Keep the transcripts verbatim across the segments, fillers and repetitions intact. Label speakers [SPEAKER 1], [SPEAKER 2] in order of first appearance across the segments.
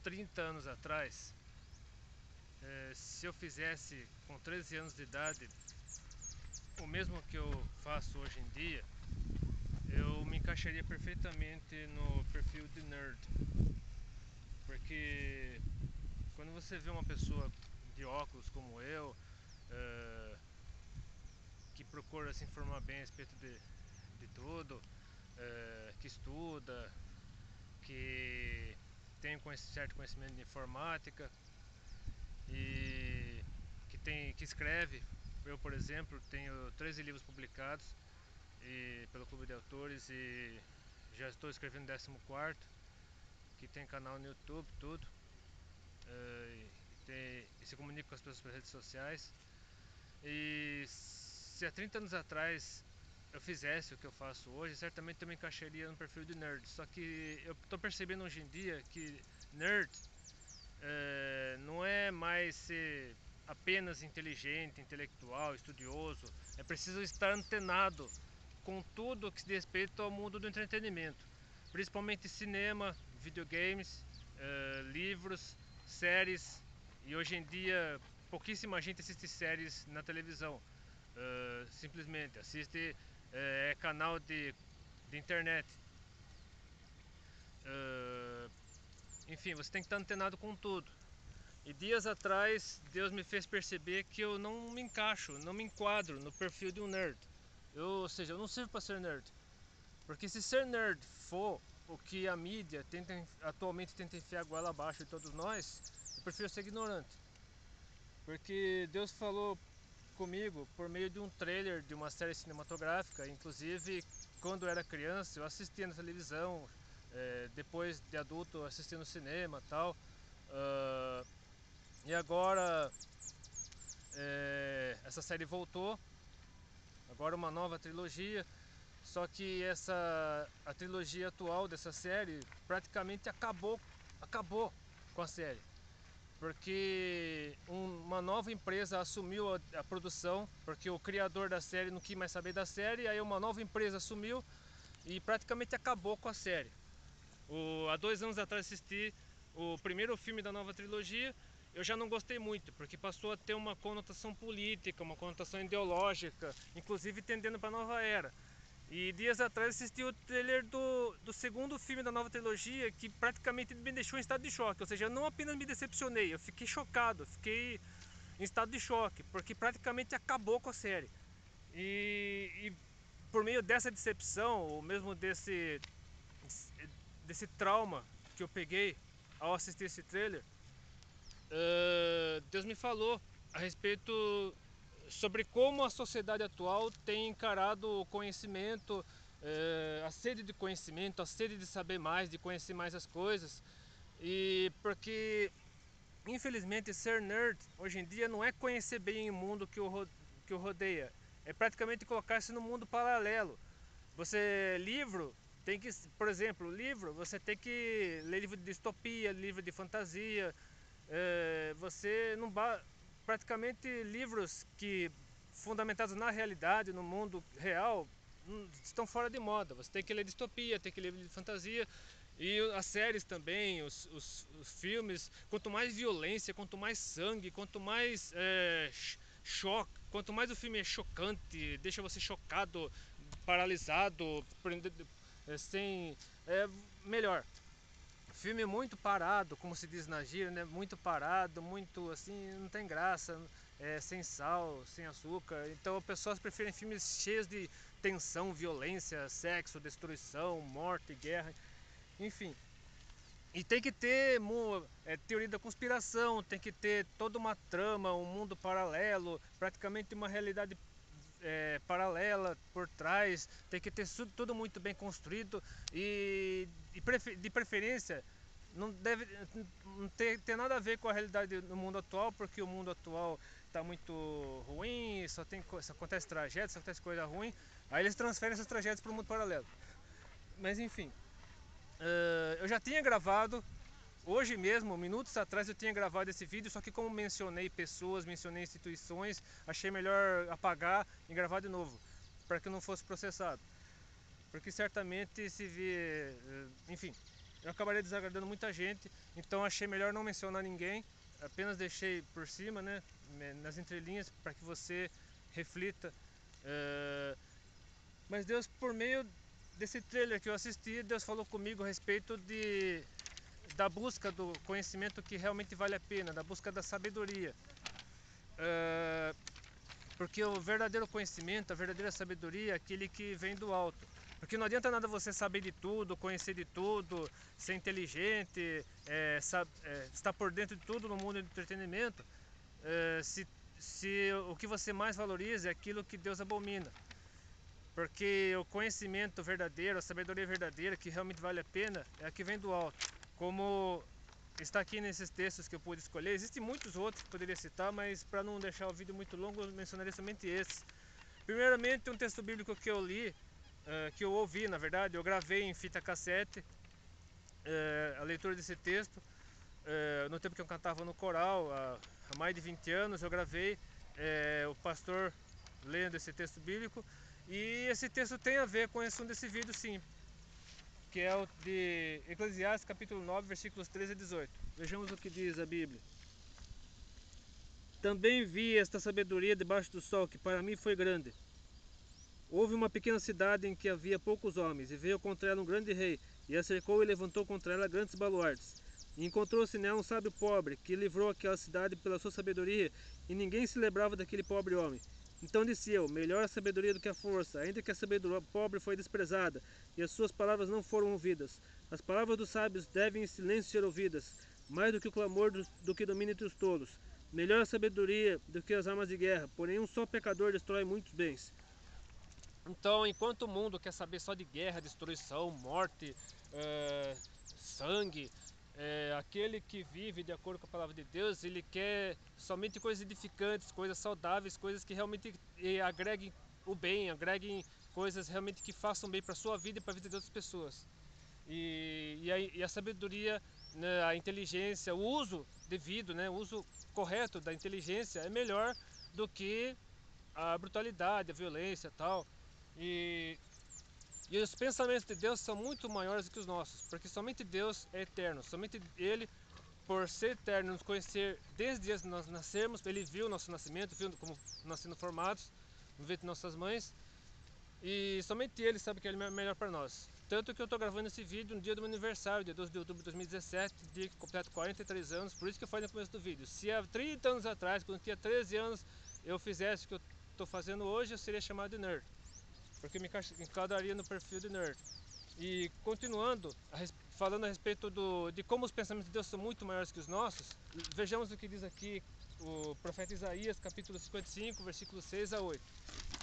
[SPEAKER 1] trinta anos atrás, é, se eu fizesse com treze anos de idade o mesmo que eu faço hoje em dia, eu me encaixaria perfeitamente no perfil de nerd. Porque quando você vê uma pessoa de óculos como eu, é, que procura se informar bem a respeito de, de tudo, é, que estuda, que tem um certo conhecimento de informática e que, tem, que escreve. Eu, por exemplo, tenho treze livros publicados e, pelo Clube de Autores, e já estou escrevendo o décimo quarto, que tem canal no YouTube, tudo. Uh, e, tem, e se comunica com as pessoas pelas redes sociais. E se há trinta anos atrás eu fizesse o que eu faço hoje, certamente eu me encaixaria no perfil de nerd. Só que eu estou percebendo hoje em dia que nerd é, não é mais ser apenas inteligente, intelectual, estudioso. É preciso estar antenado com tudo que se diz respeito ao mundo do entretenimento, principalmente cinema, videogames, é, livros, séries. E hoje em dia pouquíssima gente assiste séries na televisão. Uh, simplesmente assiste uh, canal de, de internet. Uh, enfim, você tem que estar antenado com tudo. E dias atrás Deus me fez perceber que eu não me encaixo, não me enquadro no perfil de um nerd. Eu, ou seja, eu não sirvo para ser nerd. Porque se ser nerd for o que a mídia tenta, atualmente tenta enfiar a goela abaixo de todos nós, eu prefiro ser ignorante. Porque Deus falou comigo por meio de um trailer de uma série cinematográfica. Inclusive, quando eu era criança, eu assistia na televisão, é, depois de adulto eu assistia no cinema e tal. Uh, e agora é, essa série voltou, agora uma nova trilogia. Só que essa a trilogia atual dessa série praticamente acabou, acabou com a série. Porque uma nova empresa assumiu a, a produção, porque o criador da série não quis mais saber da série, aí uma nova empresa assumiu e praticamente acabou com a série. O, há dois anos atrás assisti o primeiro filme da nova trilogia, eu já não gostei muito, porque passou a ter uma conotação política, uma conotação ideológica, inclusive tendendo para a nova era. E dias atrás assisti o trailer do, do segundo filme da nova trilogia, que praticamente me deixou em estado de choque. Ou seja, eu não apenas me decepcionei, eu fiquei chocado, fiquei em estado de choque, porque praticamente acabou com a série. E, e por meio dessa decepção, ou mesmo desse, desse trauma que eu peguei ao assistir esse trailer, uh, Deus me falou a respeito sobre como a sociedade atual tem encarado o conhecimento, é, a sede de conhecimento, a sede de saber mais, de conhecer mais as coisas. E porque, infelizmente, ser nerd hoje em dia não é conhecer bem o mundo que o, que o rodeia, é praticamente colocar-se no mundo paralelo. Você, livro, tem que, por exemplo, livro, você tem que ler livro de distopia, livro de fantasia, é, você não ba praticamente livros que fundamentados na realidade, no mundo real, estão fora de moda. Você tem que ler distopia, tem que ler livro de fantasia, e as séries também, os, os, os filmes. Quanto mais violência, quanto mais sangue, quanto mais é, choque, quanto mais o filme é chocante, deixa você chocado, paralisado, sem, é melhor. Filme muito parado, como se diz na gíria, né? Muito parado, muito assim, não tem graça, é, sem sal, sem açúcar. Então as pessoas preferem filmes cheios de tensão, violência, sexo, destruição, morte, guerra, enfim. E tem que ter é, teoria da conspiração, tem que ter toda uma trama, um mundo paralelo, praticamente uma realidade é, paralela por trás, tem que ter tudo muito bem construído e de preferência não deve não ter, ter nada a ver com a realidade no mundo atual, porque o mundo atual está muito ruim, só tem só acontece tragédia, só acontece coisa ruim, aí eles transferem essas tragédias para o mundo paralelo. Mas enfim, uh, eu já tinha gravado hoje mesmo, minutos atrás eu tinha gravado esse vídeo, só que como mencionei pessoas, mencionei instituições, achei melhor apagar e gravar de novo, para que não fosse processado. Porque certamente se vê, enfim, eu acabaria desagradando muita gente, então achei melhor não mencionar ninguém, apenas deixei por cima, né, nas entrelinhas, para que você reflita. É, mas Deus, por meio desse trailer que eu assisti, Deus falou comigo a respeito de, da busca do conhecimento que realmente vale a pena, da busca da sabedoria. É, porque o verdadeiro conhecimento, a verdadeira sabedoria é aquele que vem do alto. Porque não adianta nada você saber de tudo, conhecer de tudo, ser inteligente, é, sabe, é, estar por dentro de tudo no mundo do entretenimento, é, se, se o que você mais valoriza é aquilo que Deus abomina. Porque o conhecimento verdadeiro, a sabedoria verdadeira, que realmente vale a pena, é a que vem do alto. Como está aqui nesses textos que eu pude escolher, existem muitos outros que eu poderia citar, mas para não deixar o vídeo muito longo, eu mencionarei somente esses. Primeiramente, um texto bíblico que eu li, uh, que eu ouvi, na verdade, eu gravei em fita cassete uh, a leitura desse texto. Uh, no tempo que eu cantava no coral, há, há mais de vinte anos, eu gravei uh, o pastor lendo esse texto bíblico. E esse texto tem a ver com esse um desse vídeo, sim, que é o de Eclesiastes capítulo nove, versículos treze a dezoito. Vejamos o que diz a Bíblia. Também vi esta sabedoria debaixo do sol, que para mim foi grande. Houve uma pequena cidade em que havia poucos homens, e veio contra ela um grande rei, e a cercou e levantou contra ela grandes baluartes. E encontrou-se nela um sábio pobre, que livrou aquela cidade pela sua sabedoria, e ninguém se lembrava daquele pobre homem. Então disse eu, melhor a sabedoria do que a força, ainda que a sabedoria pobre foi desprezada, e as suas palavras não foram ouvidas. As palavras dos sábios devem em silêncio ser ouvidas, mais do que o clamor do, do que domina entre os tolos. Melhor a sabedoria do que as armas de guerra, porém um só pecador destrói muitos bens. Então, enquanto o mundo quer saber só de guerra, destruição, morte, é, sangue, é, aquele que vive de acordo com a palavra de Deus, ele quer somente coisas edificantes, coisas saudáveis, coisas que realmente agreguem o bem, agreguem coisas realmente que façam bem para a sua vida e para a vida de outras pessoas. E, e, a, e a sabedoria, né, a inteligência, o uso devido, né, o uso correto da inteligência é melhor do que a brutalidade, a violência e tal. E, e os pensamentos de Deus são muito maiores do que os nossos, porque somente Deus é eterno, somente Ele, por ser eterno, nos conhecer desde antes de nós nascermos, Ele viu o nosso nascimento, viu como nós sendo formados no ventre de nossas mães, e somente Ele sabe o que é melhor para nós. Tanto que eu estou gravando esse vídeo no dia do meu aniversário, dia doze de outubro de dois mil e dezessete, dia que completo quarenta e três anos, por isso que eu falei no começo do vídeo. Se há trinta anos atrás, quando eu tinha treze anos, eu fizesse o que eu estou fazendo hoje, eu seria chamado de nerd, porque me enquadraria no perfil de nerd. E continuando, a res... falando a respeito do... de como os pensamentos de Deus são muito maiores que os nossos, vejamos o que diz aqui o profeta Isaías, capítulo cinquenta e cinco, versículos seis a oito.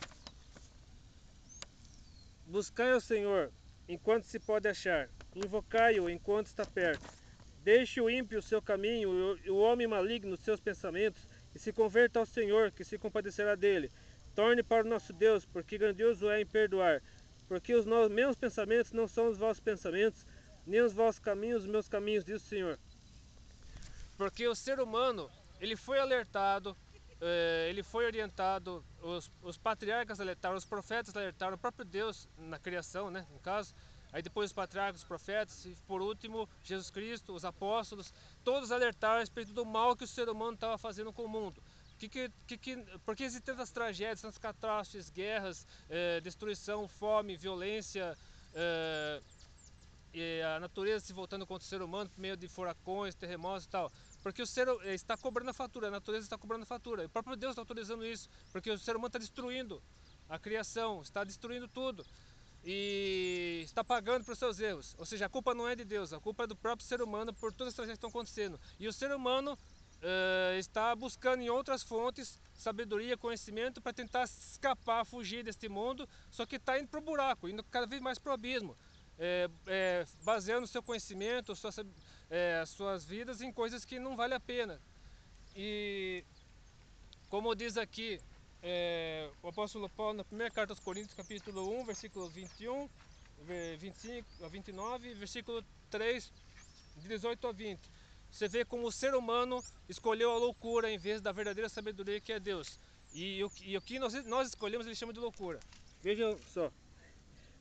[SPEAKER 1] Buscai ao Senhor enquanto se pode achar, invocai-o enquanto está perto. Deixe o ímpio o seu caminho e o homem maligno os seus pensamentos, e se converta ao Senhor, que se compadecerá dele. Torne para o nosso Deus, porque grandioso é em perdoar. Porque os meus pensamentos não são os vossos pensamentos, nem os vossos caminhos os meus caminhos, diz o Senhor. Porque o ser humano, ele foi alertado, ele foi orientado, os, os patriarcas alertaram, os profetas alertaram, o próprio Deus na criação, né, no caso. Aí depois os patriarcas, os profetas, e por último Jesus Cristo, os apóstolos, todos alertaram a respeito do mal que o ser humano estava fazendo com o mundo. Que, que, que, que, porque existem tantas tragédias, tantas catástrofes, guerras, eh, destruição, fome, violência, eh, e a natureza se voltando contra o ser humano por meio de furacões, terremotos e tal. Porque o ser está cobrando a fatura, a natureza está cobrando a fatura. O próprio Deus está autorizando isso, porque o ser humano está destruindo a criação, está destruindo tudo. E está pagando por seus erros. Ou seja, a culpa não é de Deus, a culpa é do próprio ser humano por todas as tragédias que estão acontecendo. E o ser humano uh, está buscando em outras fontes sabedoria, conhecimento para tentar escapar, fugir deste mundo, só que está indo para o buraco, indo cada vez mais para o abismo. É, é, baseando seu conhecimento, suas, é, suas vidas em coisas que não vale a pena. E como diz aqui é, o apóstolo Paulo na primeira carta aos Coríntios, capítulo um, versículo vinte e um, vinte e cinco a vinte e nove, versículo três, de dezoito a vinte. Você vê como o ser humano escolheu a loucura em vez da verdadeira sabedoria que é Deus. E, e o que nós, nós escolhemos ele chama de loucura. Vejam só.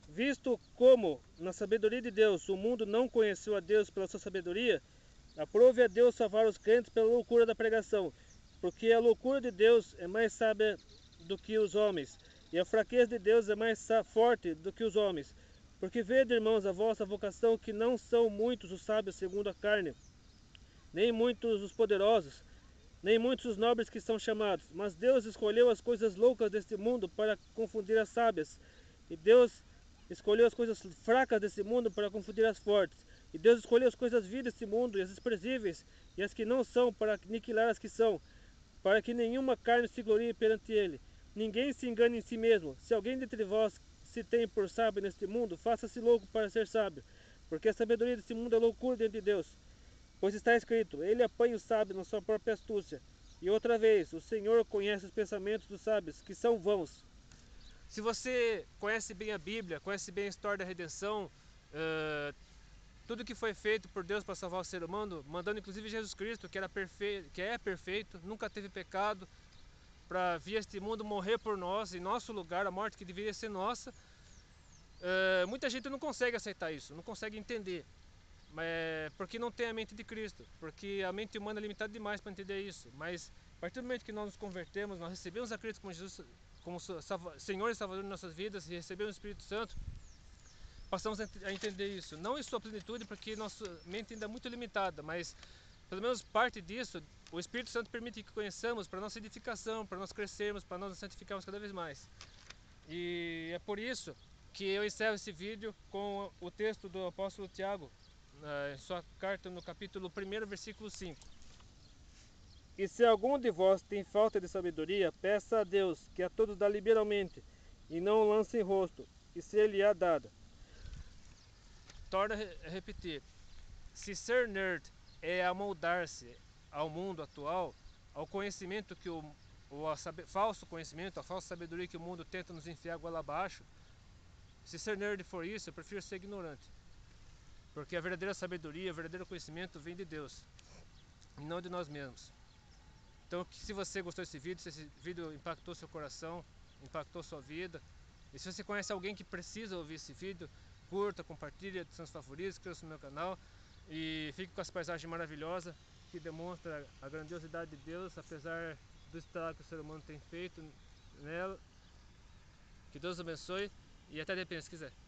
[SPEAKER 2] Visto como, na sabedoria de Deus, o mundo não conheceu a Deus pela sua sabedoria, aprove a Deus salvar os crentes pela loucura da pregação, porque a loucura de Deus é mais sábia do que os homens, e a fraqueza de Deus é mais forte do que os homens. Porque vede, irmãos, a vossa vocação, que não são muitos os sábios segundo a carne, nem muitos os poderosos, nem muitos os nobres que são chamados, mas Deus escolheu as coisas loucas deste mundo para confundir as sábias, e Deus escolheu as coisas fracas desse mundo para confundir as fortes, e Deus escolheu as coisasvis desse mundo, e as desprezíveis, e as que não são, para aniquilar as que são, para que nenhuma carne se glorie perante ele. Ninguém se engane em si mesmo. Se alguém dentre vós se tem por sábio neste mundo, faça-se louco para ser sábio, porque a sabedoria desse mundo é loucura diante de Deus. Pois está escrito, ele apanha o sábio na sua própria astúcia. E outra vez, o Senhor conhece os pensamentos dos sábios, que são vãos.
[SPEAKER 1] Se você conhece bem a Bíblia, conhece bem a história da redenção, uh, tudo que foi feito por Deus para salvar o ser humano, mandando inclusive Jesus Cristo, que, era perfeito, que é perfeito, nunca teve pecado, para vir a este mundo morrer por nós, em nosso lugar, a morte que deveria ser nossa. Uh, muita gente não consegue aceitar isso, não consegue entender, mas, porque não tem a mente de Cristo, porque a mente humana é limitada demais para entender isso. Mas a partir do momento que nós nos convertemos, nós recebemos a Cristo como Jesus, como Senhor e Salvador de nossas vidas, e recebemos o Espírito Santo, passamos a entender isso, não em sua plenitude, porque nossa mente ainda é muito limitada, mas pelo menos parte disso, o Espírito Santo permite que conheçamos para nossa edificação, para nós crescermos, para nós nos santificarmos cada vez mais. E é por isso que eu encerro esse vídeo com o texto do apóstolo Tiago, em sua carta no capítulo primeiro, versículo cinco.
[SPEAKER 2] E se algum de vós tem falta de sabedoria, peça a Deus, que a todos dá liberalmente, e não lance em rosto, e se lhe há dada.
[SPEAKER 1] Torna a repetir, se ser nerd é amoldar-se ao mundo atual, ao conhecimento que o, o a saber, falso conhecimento, a falsa sabedoria que o mundo tenta nos enfiar goela abaixo, se ser nerd for isso, eu prefiro ser ignorante. Porque a verdadeira sabedoria, o verdadeiro conhecimento vem de Deus, e não de nós mesmos. Então, se você gostou desse vídeo, se esse vídeo impactou seu coração, impactou sua vida, e se você conhece alguém que precisa ouvir esse vídeo, curta, compartilhe dos seus favoritos, inscreva-se no meu canal e fique com essa paisagem maravilhosa que demonstra a grandiosidade de Deus, apesar do estrago que o ser humano tem feito nela. Que Deus abençoe e até depois, se quiser.